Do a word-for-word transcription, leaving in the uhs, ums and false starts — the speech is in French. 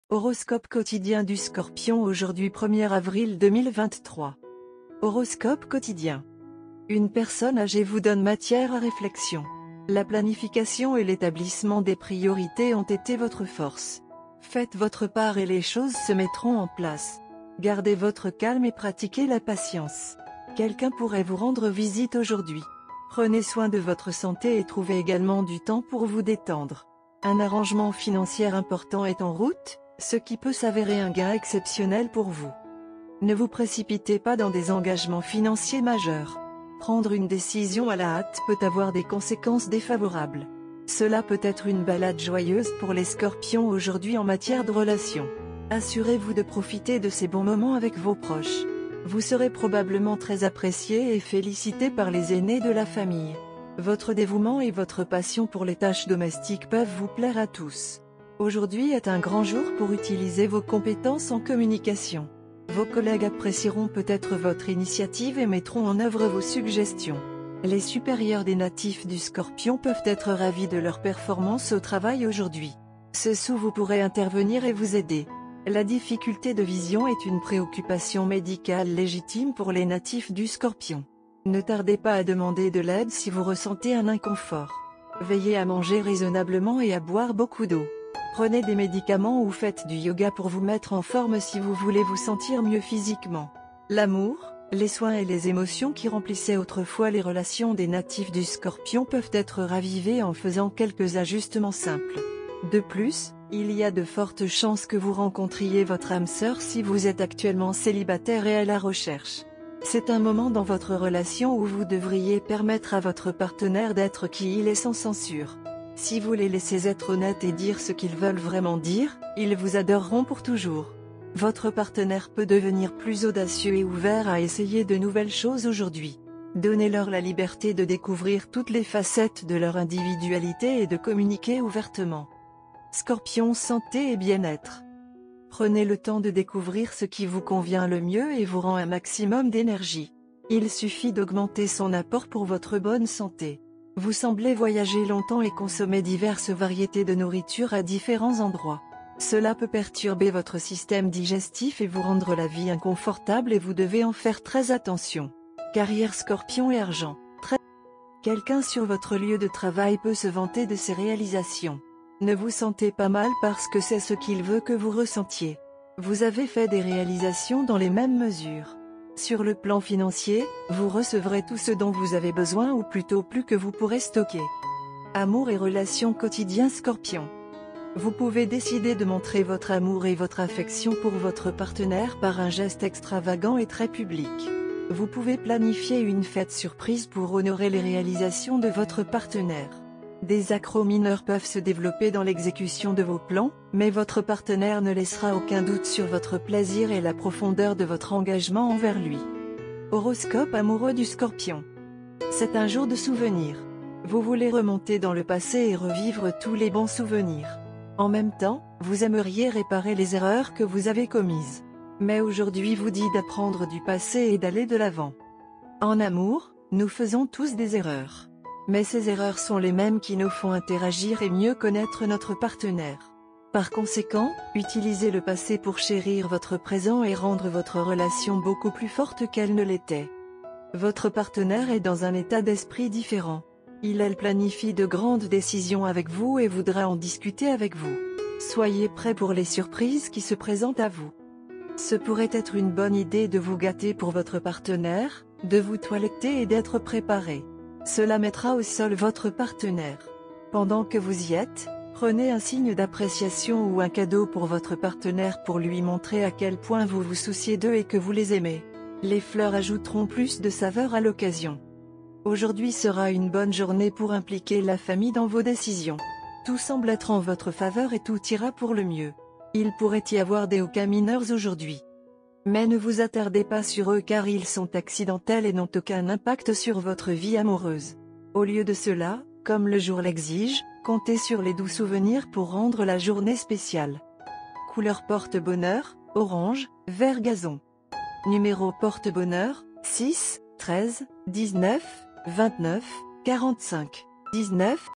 Horoscope quotidien du Scorpion aujourd'hui premier avril deux mille vingt-trois. Horoscope quotidien. Une personne âgée vous donne matière à réflexion. La planification et l'établissement des priorités ont été votre force. Faites votre part et les choses se mettront en place. Gardez votre calme et pratiquez la patience. Quelqu'un pourrait vous rendre visite aujourd'hui. Prenez soin de votre santé et trouvez également du temps pour vous détendre. Un arrangement financier important est en route, ce qui peut s'avérer un gain exceptionnel pour vous. Ne vous précipitez pas dans des engagements financiers majeurs. Prendre une décision à la hâte peut avoir des conséquences défavorables. Cela peut être une balade joyeuse pour les Scorpions aujourd'hui en matière de relations. Assurez-vous de profiter de ces bons moments avec vos proches. Vous serez probablement très apprécié et félicité par les aînés de la famille. Votre dévouement et votre passion pour les tâches domestiques peuvent vous plaire à tous. Aujourd'hui est un grand jour pour utiliser vos compétences en communication. Vos collègues apprécieront peut-être votre initiative et mettront en œuvre vos suggestions. Les supérieurs des natifs du Scorpion peuvent être ravis de leur performance au travail aujourd'hui. Ce sous vous pourrez intervenir et vous aider. La difficulté de vision est une préoccupation médicale légitime pour les natifs du Scorpion. Ne tardez pas à demander de l'aide si vous ressentez un inconfort. Veillez à manger raisonnablement et à boire beaucoup d'eau. Prenez des médicaments ou faites du yoga pour vous mettre en forme si vous voulez vous sentir mieux physiquement. L'amour, les soins et les émotions qui remplissaient autrefois les relations des natifs du Scorpion peuvent être ravivés en faisant quelques ajustements simples. De plus, il y a de fortes chances que vous rencontriez votre âme sœur si vous êtes actuellement célibataire et à la recherche. C'est un moment dans votre relation où vous devriez permettre à votre partenaire d'être qui il est sans censure. Si vous les laissez être honnêtes et dire ce qu'ils veulent vraiment dire, ils vous adoreront pour toujours. Votre partenaire peut devenir plus audacieux et ouvert à essayer de nouvelles choses aujourd'hui. Donnez-leur la liberté de découvrir toutes les facettes de leur individualité et de communiquer ouvertement. Scorpion santé et bien-être. Prenez le temps de découvrir ce qui vous convient le mieux et vous rend un maximum d'énergie. Il suffit d'augmenter son apport pour votre bonne santé. Vous semblez voyager longtemps et consommer diverses variétés de nourriture à différents endroits. Cela peut perturber votre système digestif et vous rendre la vie inconfortable et vous devez en faire très attention. Carrière Scorpion et argent. Très... Quelqu'un sur votre lieu de travail peut se vanter de ses réalisations. Ne vous sentez pas mal parce que c'est ce qu'il veut que vous ressentiez. Vous avez fait des réalisations dans les mêmes mesures. Sur le plan financier, vous recevrez tout ce dont vous avez besoin ou plutôt plus que vous pourrez stocker. Amour et relations quotidiens Scorpion. Vous pouvez décider de montrer votre amour et votre affection pour votre partenaire par un geste extravagant et très public. Vous pouvez planifier une fête surprise pour honorer les réalisations de votre partenaire. Des accros mineurs peuvent se développer dans l'exécution de vos plans, mais votre partenaire ne laissera aucun doute sur votre plaisir et la profondeur de votre engagement envers lui. Horoscope amoureux du Scorpion. C'est un jour de souvenirs. Vous voulez remonter dans le passé et revivre tous les bons souvenirs. En même temps, vous aimeriez réparer les erreurs que vous avez commises. Mais aujourd'hui vous dit d'apprendre du passé et d'aller de l'avant. En amour, nous faisons tous des erreurs. Mais ces erreurs sont les mêmes qui nous font interagir et mieux connaître notre partenaire. Par conséquent, utilisez le passé pour chérir votre présent et rendre votre relation beaucoup plus forte qu'elle ne l'était. Votre partenaire est dans un état d'esprit différent. Il elle planifie de grandes décisions avec vous et voudra en discuter avec vous. Soyez prêts pour les surprises qui se présentent à vous. Ce pourrait être une bonne idée de vous gâter pour votre partenaire, de vous toiletter et d'être préparé. Cela mettra au sol votre partenaire. Pendant que vous y êtes, prenez un signe d'appréciation ou un cadeau pour votre partenaire pour lui montrer à quel point vous vous souciez d'eux et que vous les aimez. Les fleurs ajouteront plus de saveur à l'occasion. Aujourd'hui sera une bonne journée pour impliquer la famille dans vos décisions. Tout semble être en votre faveur et tout ira pour le mieux. Il pourrait y avoir des hauts mineurs aujourd'hui. Mais ne vous attardez pas sur eux car ils sont accidentels et n'ont aucun impact sur votre vie amoureuse. Au lieu de cela, comme le jour l'exige, comptez sur les doux souvenirs pour rendre la journée spéciale. Couleur porte-bonheur, orange, vert gazon. Numéro porte-bonheur, six, treize, dix-neuf, vingt-neuf, quarante-cinq, dix-neuf.